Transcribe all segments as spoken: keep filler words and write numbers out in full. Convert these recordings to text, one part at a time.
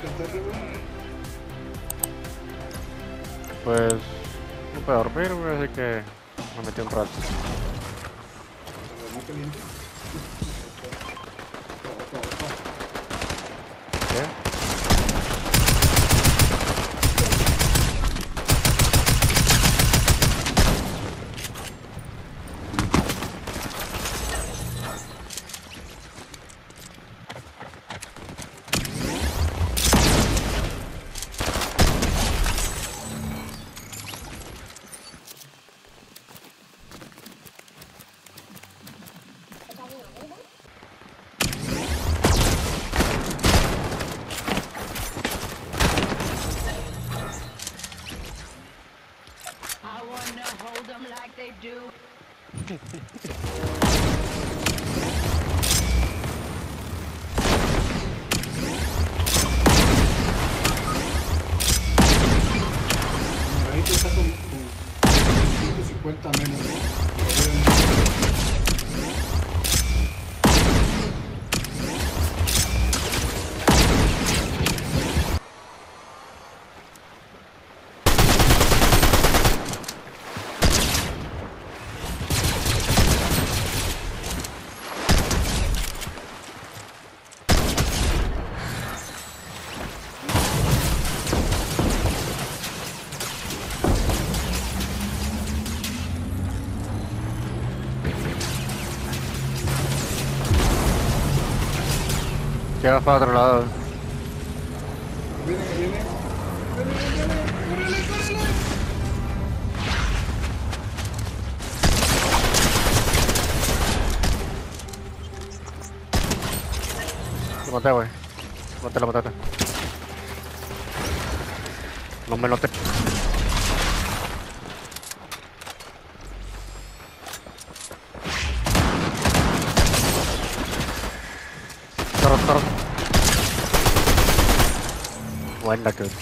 Pues no puedo dormir, güey, así que me metí un rato. ¿Qué? I wanna hold them like they do. Ahí te está con, con ciento cincuenta menos. Llega para otro lado. Viene, viene. Viene, viene, viene, córrele. Lo maté, güey. Lo maté, lo maté. No me noté. Corre, corre. Buena que.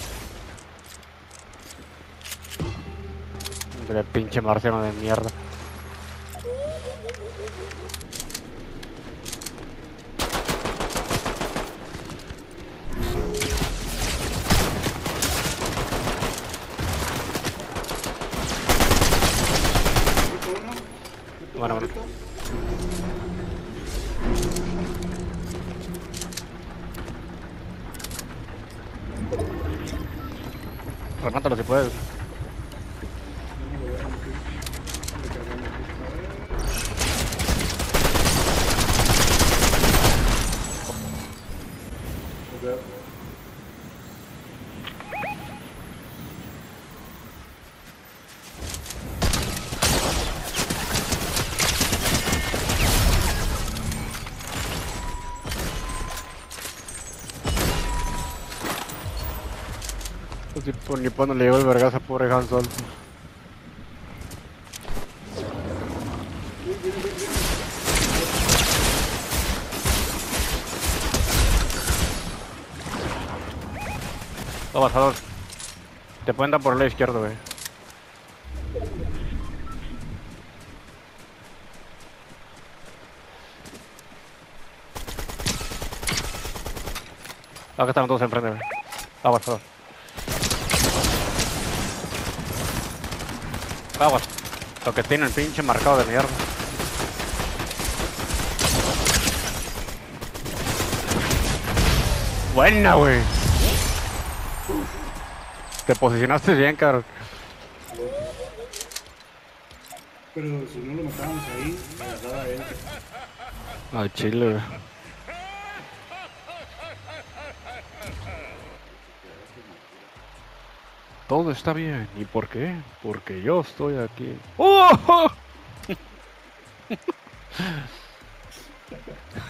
De pinche marciano de mierda. Bueno, bueno. Remátalo si puedes. Pues ni por ni por no le llegó el vergazo a pobre Han Solo. Toma, Salvador. Te pueden dar por el lado izquierdo, güey. Acá están todos enfrente, güey. Aguas, Salvador. Aguas. Lo que tiene el pinche marcado de mierda. Buena, güey. Te posicionaste bien, cabrón. Pero si no lo matábamos ahí, me agarraba él. Al chile, güey. Todo está bien. ¿Y por qué? Porque yo estoy aquí. ¡Oh!